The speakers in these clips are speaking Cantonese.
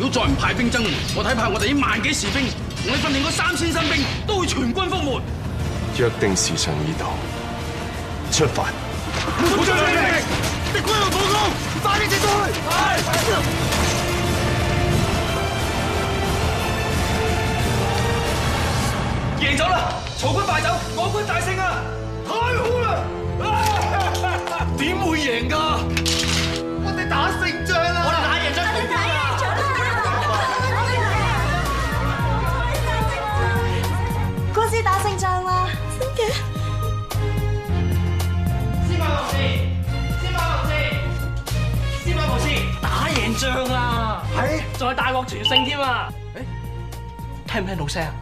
如果再唔派兵增援，我睇怕我哋呢萬幾士兵同你訓練嗰3000新兵都會全軍覆沒。 約定時辰已到，出發。 冇將命令，敵軍有火攻，快啲撤退！贏咗啦！曹軍敗走，我軍大勝啊！太好啦！點會贏㗎？我哋打勝仗啦！我哋打贏咗曹軍啦！ 軍師打勝仗啦！真嘅？ 司馬無事，打贏仗啦！係，仲係大獲全勝添啊！誒，聽唔聽到聲啊？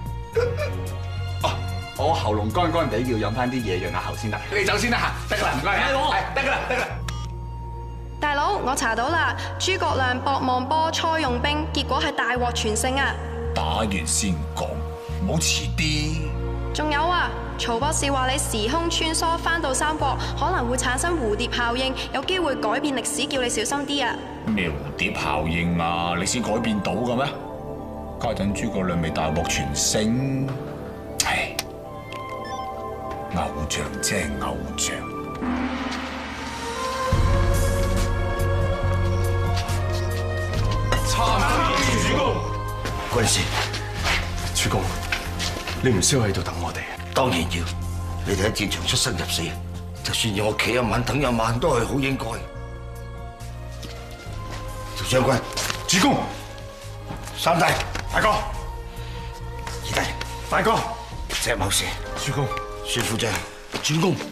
我喉嚨乾乾地，要飲翻啲嘢潤下喉先得。你走先啦嚇，得㗎啦，唔該嚇，係得㗎啦，得㗎啦。 大佬，我查到啦，諸葛亮博望坡初用兵，結果係大獲全勝啊！ 打完先講，唔好遲啲。 仲有啊，曹博士話你時空穿梭翻到三國，可能會產生蝴蝶效應，有機會改變歷史，叫你小心啲啊！ 咩蝴蝶效應啊？你先改變到嘅咩？家陣諸葛亮未大獲全勝，唉，偶像啫偶像。 參見主公。 軍師， 主公，你唔需要喺度等我哋。 當然要，你哋喺戰場出生入死，就算要我企一晚等一晚，都係好應該。曹將軍， 主公， 三弟， 大哥， 二弟， 大哥， 石某士， 主公， 孫副將，主公，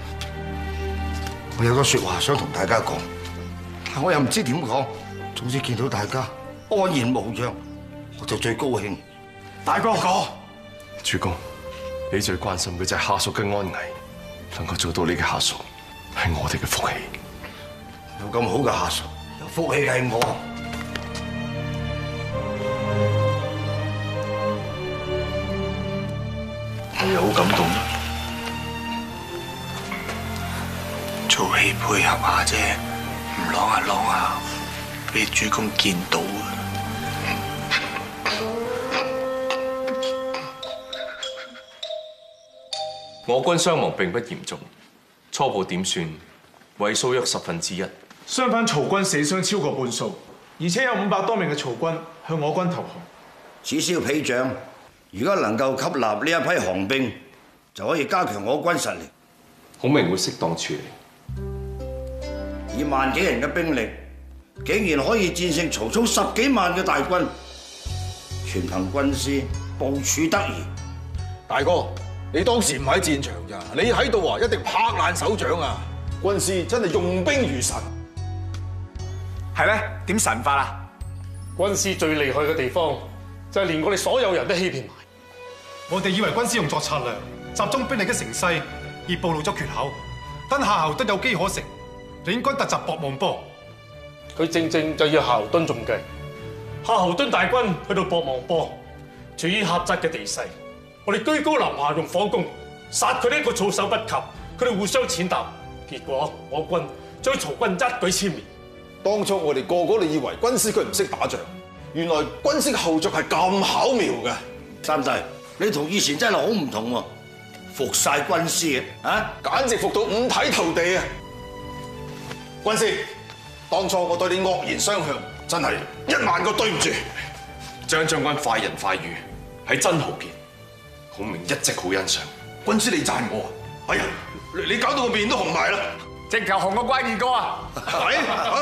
我有個說話想同大家講，但我又唔知點講。總之見到大家安然無恙，我就最高興。 大哥，主公，你最關心嘅就係下屬嘅安危，能夠做到你嘅下屬，係我哋嘅福氣。 有咁好嘅下屬，有福氣係我。你好感動，做戲配合下啫，唔啷下啷下，俾主公見到啊！ 我軍傷亡並不嚴重，初步點算，為數約1/10。 相反，曹軍死傷超過半數，而且有500多名嘅曹軍向我軍投降。 此消彼長，如果能夠吸納呢一批降兵，就可以加強我軍實力。 孔明會適當處理。 以萬幾人嘅兵力，竟然可以戰勝曹操10幾萬嘅大軍，全憑軍師部署得宜。 大哥，你當時唔喺戰場咋？你喺度啊，一定拍爛手掌啊！軍師真係用兵如神。 係咩？點神法啊？ 軍師最厲害嘅地方就係連我哋所有人都欺騙埋。 我哋以為軍師用作策略，集中兵力嘅成勢，而暴露咗缺口。等夏侯惇有機可乘，領軍突襲博望坡。 佢正正就要夏侯惇中計。夏侯惇大軍去到博望坡，處於狹窄嘅地勢，我哋居高臨下用火攻，殺佢哋一個措手不及。佢哋互相踐踏，結果我軍將曹軍一舉殲滅。 當初我哋個個都以為軍師佢唔識打仗，原來軍師嘅後著係咁巧妙嘅。 三弟，你同以前真係好唔同喎，服晒軍師啊！ 簡直服到五體投地啊！軍師，當初我對你惡言相向，真係10000個對唔住。 張將軍快人快語，係真豪傑，孔明一直好欣賞。 軍師你讚我啊？哎呀，你搞到個面都紅埋啦！ 直頭紅過關二哥啊！ 係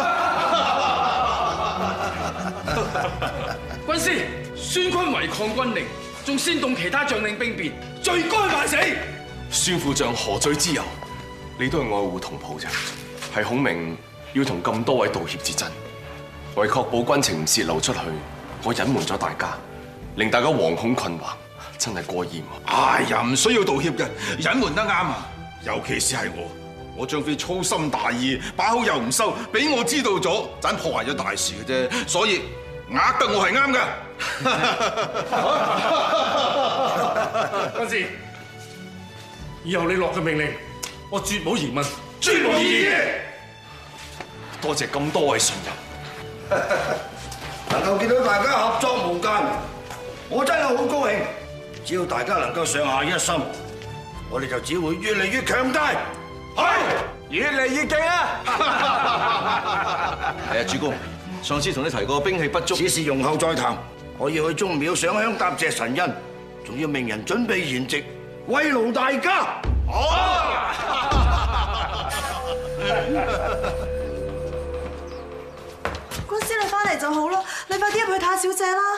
軍師，孫坤違抗軍令，仲煽動其他將領兵變，罪該萬死。 孫副將何罪之有？你都係愛護同袍啫，係孔明要同咁多位道歉至真。為確保軍情唔泄露出去，我隱瞞咗大家，令大家惶恐困惑，真係過嚴。 哎呀，唔需要道歉嘅，隱瞞得啱啊！尤其是係我張飛粗心大意，把口又唔收，俾我知道咗，盞破壞咗大事嘅啫。所以呃得我係啱嘅。 軍師，以後你落嘅命令，我絕冇疑問，絕無異議。 多謝咁多位信任。 能夠見到大家合作無間，我真係好高興。只要大家能夠上下一心，我哋就只會越嚟越強大。係，越嚟越勁啊！係啊，主公，上次同你提過兵器不足，此事容後再談。我要去宗廟上香答謝神恩，仲要命人準備筵席，慰勞大家。好。 軍師，你翻嚟就好啦，你快啲入去睇下小姐啦。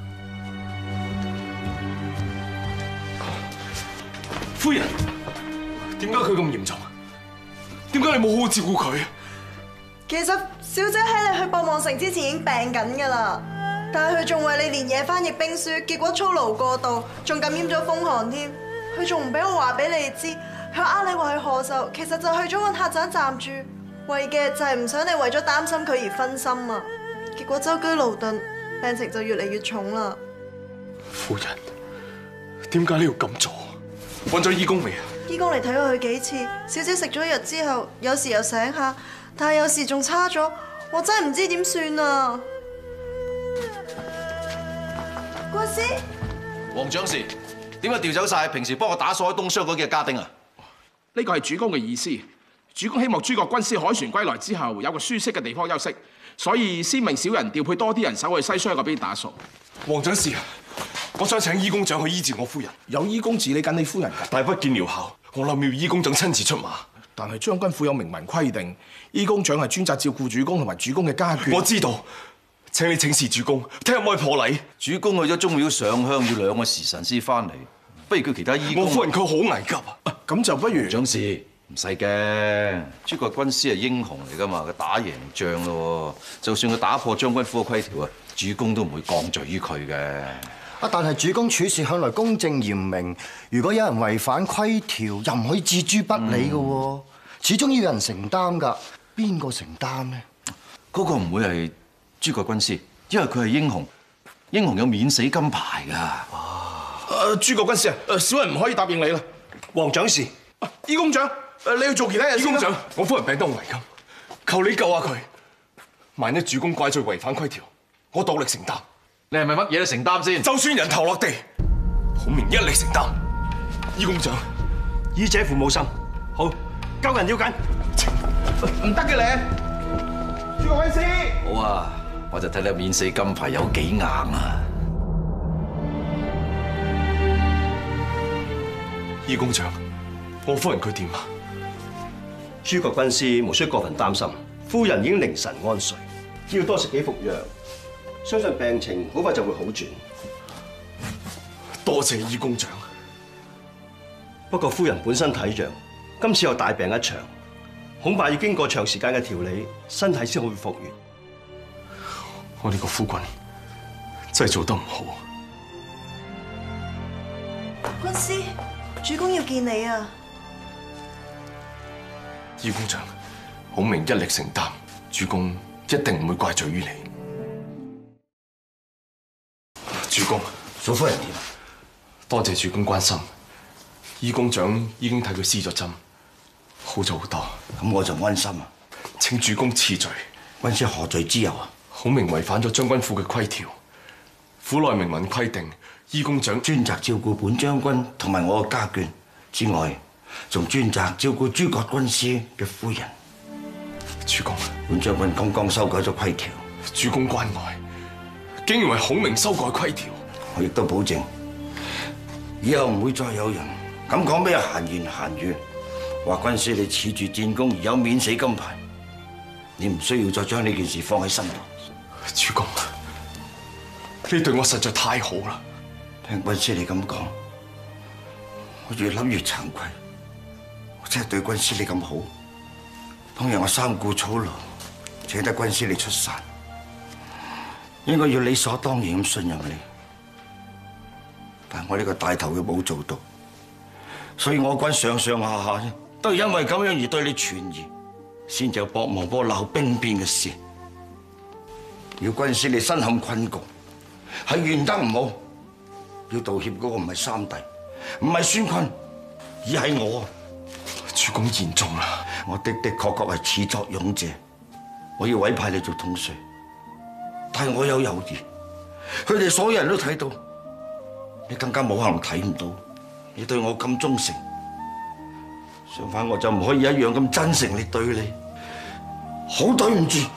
夫人，點解佢咁嚴重？點解你冇好好照顧佢？ 其實小姐喺你去博望城之前已經病緊㗎啦，但係佢仲為你連夜翻譯兵書，結果操勞過度，仲感染咗風寒添。佢仲唔俾我話俾你知，佢呃你話去賀壽，其實就去咗揾客棧暫住，為嘅就係唔想你為咗擔心佢而分心啊！結果舟車勞頓，病情就越嚟越重啦。 夫人，點解你要咁做？揾咗醫公未啊？ 醫公嚟睇過佢幾次，小姐食咗藥之後，有時又醒下，但係有時仲差咗，我真係唔知點算啊！軍師， 黃長士，點解調走晒平時幫我打掃喺東廂嗰幾個家丁啊？ 呢個係主公嘅意思。主公希望諸國軍師凱旋歸來之後有個舒適嘅地方休息，所以先命小人調配多啲人手去西廂嗰邊打掃。 黃長士啊，我想請醫公長去醫治我夫人。 有醫公治理緊你夫人㗎， 但不見療效。我諗要醫公長親自出馬。 但係將軍府有明文規定，醫公長係專責照顧主公同埋主公嘅家眷。 我知道，請你請示主公，睇下可唔可以破例。 主公去咗宗廟上香要2個時辰先翻嚟，不如叫其他醫公。 我夫人佢好危急啊！ 咁就不如長士唔使驚，諸國軍師係英雄嚟㗎嘛，佢打贏仗咯。就算佢打破將軍府嘅規條啊，主公都唔會降罪於佢嘅。 但係主公處事向來公正嚴明，如果有人違反規條，又唔可以置諸不理嘅喎。始終要有人承擔㗎，邊個承擔呢？ 嗰個唔會係諸國軍師，因為佢係英雄，英雄有免死金牌㗎。 諸國軍師啊，小人唔可以答應你啦。 黃長士， 醫公長，你去做其他嘢先啦。 醫公長，我夫人病得好危急，求你救下佢。萬一主公怪罪違反規條，我倒力承擔。 你係咪乜嘢都承擔先？ 就算人頭落地，孔明一力承擔。醫公長， 醫者父母心，好，救人要緊， 唔得嘅咧。諸國軍師， 好啊，我就睇你免死金牌有幾硬啊！ 醫公長，我夫人佢點啊？ 諸國軍師無需過分擔心，夫人已經凌神安睡，只要多食幾服藥，相信病情好快就會好轉。 多謝醫公長。 不過夫人本身體弱，今次又大病一場，恐怕要經過長時間嘅調理，身體先會復原。 我呢個夫君真係做得唔好。 軍師，主公要見你啊！ 醫公長，孔明一力承擔，主公一定唔會怪罪於你。主公， 嫂夫人點？ 多謝主公關心。醫公長已經替佢施咗針，好咗好多。 咁我就安心啊！ 請主公賜罪。 軍師何罪之有啊？ 孔明違反咗將軍府嘅規條，府內明文規定，醫公長專責照顧本將軍同埋我嘅家眷之外，仲專責照顧諸國軍師嘅夫人。 主公， 本將軍剛剛修改咗規條， 主公關愛，竟然為孔明修改規條。 我亦都保證，以後唔會再有人咁講咩閒言閒語，話軍師你恃住戰功而有免死金牌，你唔需要再將呢件事放喺心度。 主公，你對我實在太好啦！ 聽軍師你咁講，我越諗越慚愧。我真係對軍師你咁好，當日我三顧草廬，請得軍師你出山，應該要理所當然咁信任你。但我呢個帶頭嘅冇做到，所以我軍上上下下都係因為咁樣而對你存疑，先至有博望坡鬧兵變嘅事。要軍師你身陷困局，係玄德唔好。要道歉嗰個唔係三弟，唔係孫坤，而係我。 主公言重啦！ 我的確係始作俑者，我要委派你做統帥， 但係我有猶豫，佢哋所有人都睇到，你更加冇可能睇唔到。你對我咁忠誠，相反我就唔可以一樣咁真誠地對你，好對唔住。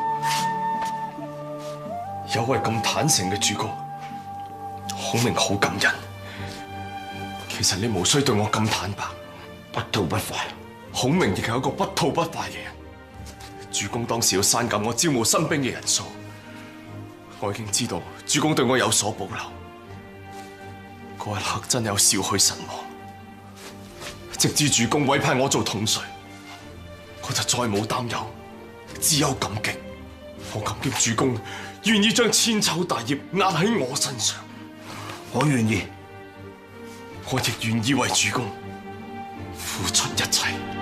有位咁坦誠嘅主公，孔明好感人。其實你無需對我咁坦白， 不吐不快。 孔明亦係一個不吐不快嘅人。主公當時要刪減我招募新兵嘅人數，我已經知道主公對我有所保留。嗰一刻真有少許失望，直至主公委派我做統帥，我就再冇擔憂，只有感激。我感激主公願意將千秋大業壓喺我身上， 我願意， 我亦願意為主公付出一切。